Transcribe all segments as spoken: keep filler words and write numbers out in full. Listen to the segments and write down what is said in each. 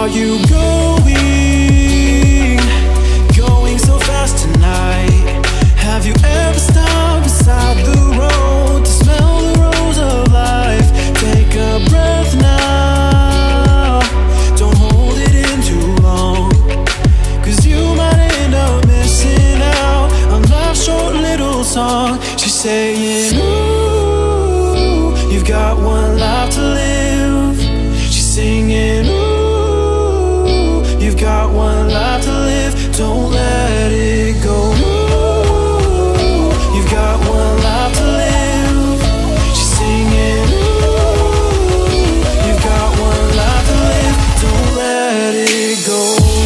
you going, going so fast tonight? Have you ever stopped beside the road to smell the rose of life? Take a breath now, don't hold it in too long, 'cause you might end up missing out on life's short little song. She's saying, ooh, you've got one life to live. She's singing, ooh, you've got one life to live. Don't let it go. Ooh, you've got one life to live. She's singing, ooh, you've got one life to live. Don't let it go.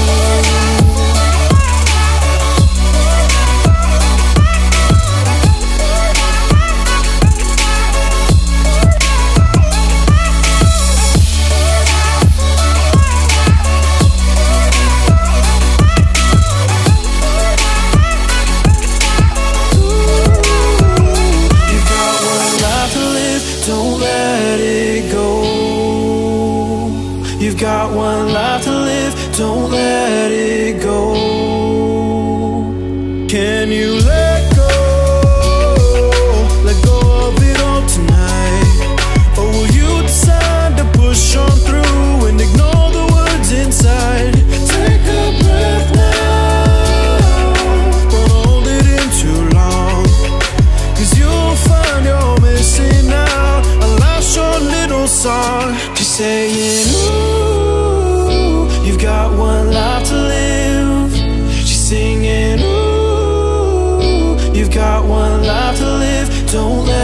Don't let it go. You've got one life to live. Don't let it go. Can you let go? Let go of it all tonight. Or will you decide to push on through and ignore the words inside? Take a breath now, don't hold it in too long, 'cause you'll find you're missing out a life's short little song. She's saying, ooh, you've got one life to live. She's singing, ooh, you've got one life to live. Don't let